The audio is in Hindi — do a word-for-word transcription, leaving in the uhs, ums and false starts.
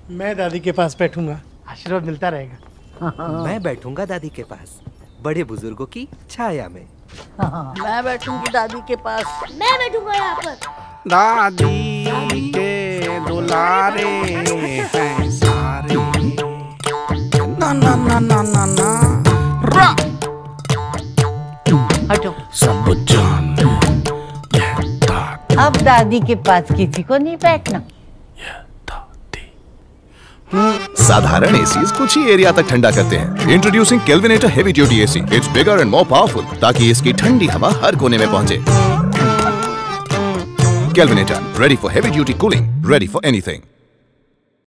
मैं दादी के पास बैठूंगा, आशीर्वाद मिलता रहेगा। मैं बैठूंगा दादी के पास, बड़े बुजुर्गों की छाया में। मैं बैठूंगी दादी के पास। मैं बैठूंगा यहाँ पर। दादी के दुलारे हैं सारे। ना ना ना ना ना ना रा। हटो। सब जान अब दादी के पास किसी को नहीं बैठना। साधारण एसीज कुछ ही एरिया तक ठंडा करते हैं। Introducing Kelvinator heavy duty AC, it's bigger and more powerful, ताकि इसकी ठंडी हवा हर कोने में पहुंचे। Kelvinator, ready for heavy duty cooling, ready for anything.